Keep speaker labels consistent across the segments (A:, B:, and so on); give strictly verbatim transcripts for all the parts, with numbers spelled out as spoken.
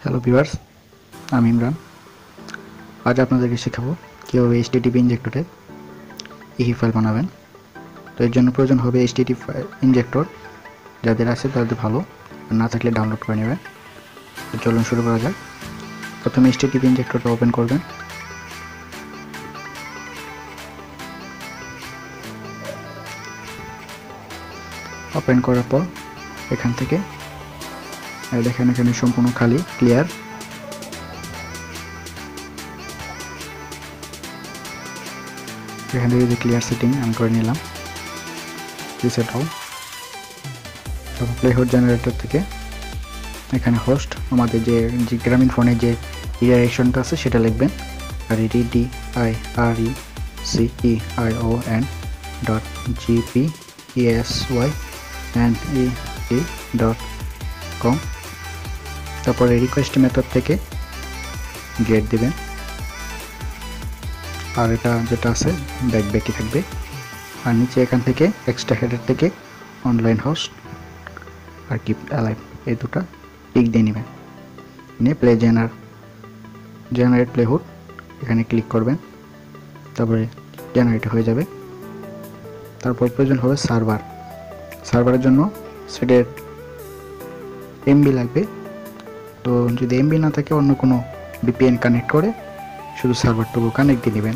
A: Hello viewers, আমি ইমরান। আজ আপনাদেরকে শেখাবো কীভাবে এইচ টি টি পি ইনজেক্টরে ইহি ফাইল বানাবেন। তো এর জন্য প্রয়োজন হবে H T T P injector. যাদের আছে তাদের ভালো, আর না থাকলে ডাউনলোড করে নেবেন। তো চলুন শুরু করা যাক। প্রথমে এইচ টি টি পি ইনজেক্টরটা ওপেন করবেন। ওপেন করার পর এখান থেকে দেখেন এখানে সম্পূর্ণ খালি, ক্লিয়ার। এখান থেকে যে ক্লিয়ার সেটিং আমি করে নিলাম, রিসেট অল। তারপর প্লে হোস্ট জেনারেটর থেকে এখানে হোস্ট আমাদের যে গ্রামীণ ফোনের যে রিডাইরেকশনটা আছে সেটা লিখবেন, R E D I R E C E I O N dot G P E S Y N E E dot com. তারপরে রিকোয়েস্ট মেথড থেকে গেট দিবেন, আর এটা যেটা আছে ব্যাক ব্যাকই থাকবে। আর নিচে এখান থেকে এক্সট্রা হেডার থেকে অনলাইন হোস্ট আর কিপ অ্যালাইভ এই দুটো টিক দিয়ে নেবেন। নিয়ে প্লে জেনার জেনারেট প্লে হুড এখানে ক্লিক করবেন, তারপরে জেনারেট হয়ে যাবে। তারপর প্রয়োজন হবে সার্ভার। সার্ভারের জন্য সেটের এমবি লাগবে। তো যদি এমবি না থাকে অন্য কোনো ভিপিএন কানেক্ট করে শুধু সার্ভারটুকু কানেক্ট দিয়ে নেবেন।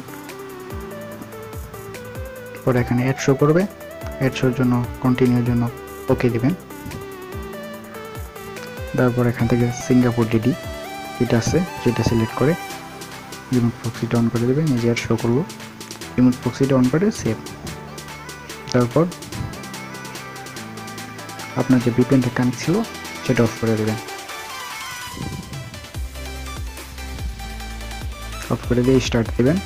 A: পরে এখানে অ্যাড শো করবে, অ্যাড শোর জন্য কন্টিনিউর জন্য ওকে দিবেন। তারপর এখান থেকে সিঙ্গাপুর ডিডি যেটা আছে সেটা সিলেক্ট করে রিমোট প্রক্সিটা অন করে দেবেন। নিজে অ্যাড শো করবো, রিমোট প্রক্সিটা অন করে সেভ। তারপর আপনার যে ভিপিএনটা কানেক্ট ছিল সেটা অফ করে দেবেন। অফ করে দিয়ে স্টার্ট দেবেন,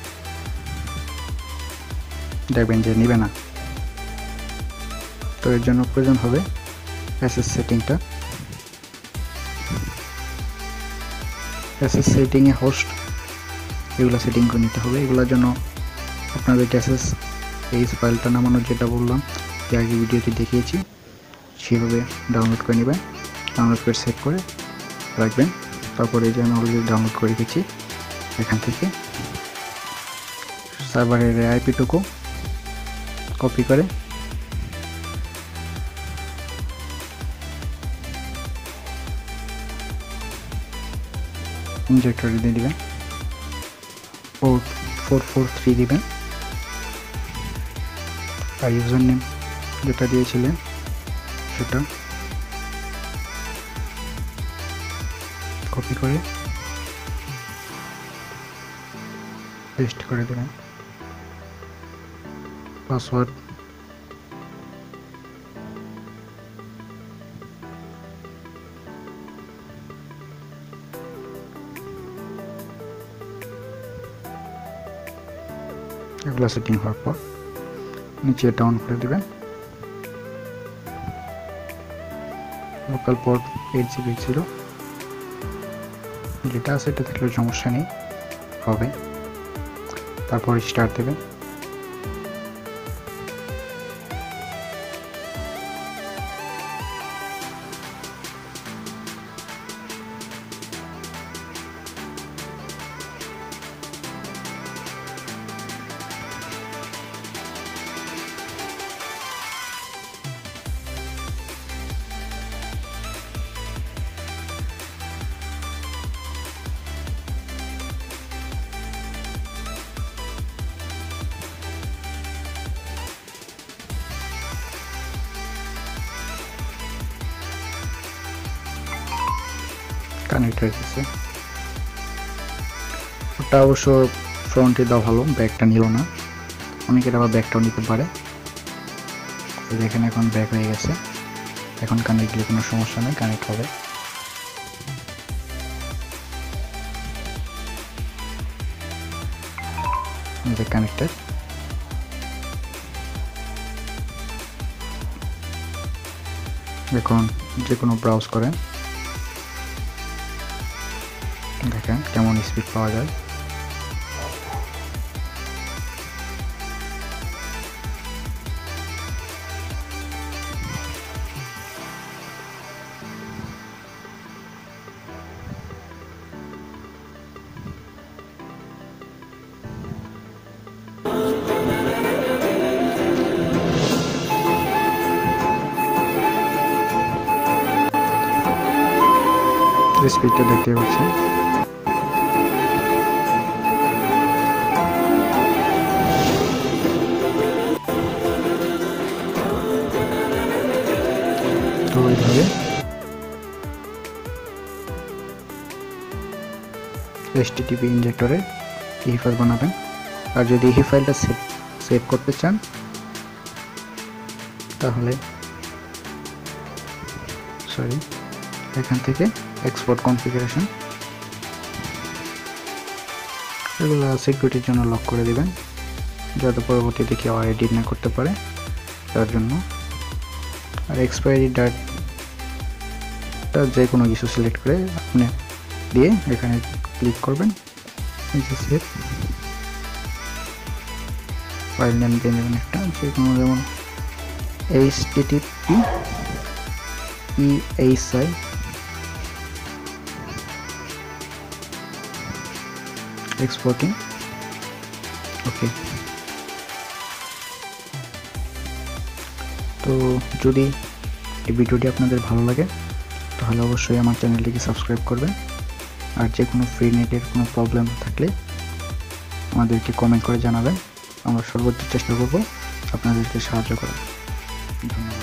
A: দেখবেন যে নিবে না। তো এর জন্য প্রয়োজন হবে এসএস সেটিংটা। এসএস সেটিংয়ে হোস্ট এগুলো সেটিং করে নিতে হবে। এগুলোর জন্য আপনাদেরকে এসএস এই ফাইলটা নামানোর যেটা বললাম যে আগে ভিডিওতে দেখিয়েছি সেভাবে ডাউনলোড করে নেবেন। ডাউনলোড করে সেভ করে রাখবেন। তারপরে এই যে আমি অলরেডি ডাউনলোড করে রেখেছি, এখান থেকে সার্ভারের আইপিটুকু কপি করে ইনজেক্টরে দিয়ে দিবেন, পোর্ট ফোর ফোর থ্রি দিবেন। আর ইউজার নেম যেটা দিয়েছিলেন সেটা কপি করে পেস্ট করে দেবেন। পাসওয়ার্ড এগুলো সেটিং হওয়ার পর নিচে ডাউন করে দেবেন। লোকাল পোর্ট এইট জিবি ছিল যেটা আছে এটা থাকলে সমস্যা নেই, হবে। তারপর স্টার্ট দেবেন। কানেক্ট হয়ে গেছে। ওটা অবশ্য ফ্রন্টে দেওয়া ভালো, ব্যাকটা নিল না। অনেকের আবার ব্যাকটাও নিতে পারে। দেখেন এখন ব্যাক হয়ে গেছে। এখন কানেক্ট দিলে কোনো সমস্যা নেই, কানেক্ট হবে। কানেক্টেড। এখন যে কোনো ব্রাউজ করেন, দেখেন কেমন স্পিড পাওয়া যায়। স্পিডটা দেখতে পাচ্ছেন। তো এইভাবে H T T P ইনজেক্টরে এই ফাইল বানাবেন। আর যদি এই ফাইলটা সেভ সেভ করতে চান তাহলে সরি এখান থেকে এক্সপোর্ট কনফিগারেশন এগুলো সিকিউরিটির জন্য লক করে দিবেন, যাতে পরবর্তীতে কেউ এডিট না করতে পারে তার জন্য। আর এক্সপায়ারি ডেটটা যে কোনো কিছু সিলেক্ট করে আপনি দিয়ে এখানে ক্লিক করবেন। এই যে সেভ ফাইল নেম দিয়ে নেবেন একটা, যে কোনো যেমন H T T P E H I exporting okay. তো যদি এই ভিডিওটি আপনাদের ভালো লাগে তাহলে অবশ্যই আমার চ্যানেলটিকে সাবস্ক্রাইব করবেন। আর যে কোনো ফ্রি নেটের কোনো প্রবলেম থাকলে আমাদেরকে কমেন্ট করে জানাবেন, আমরা সর্বোচ্চ চেষ্টা করব আপনাদেরকে সাহায্য করার। ধন্যবাদ।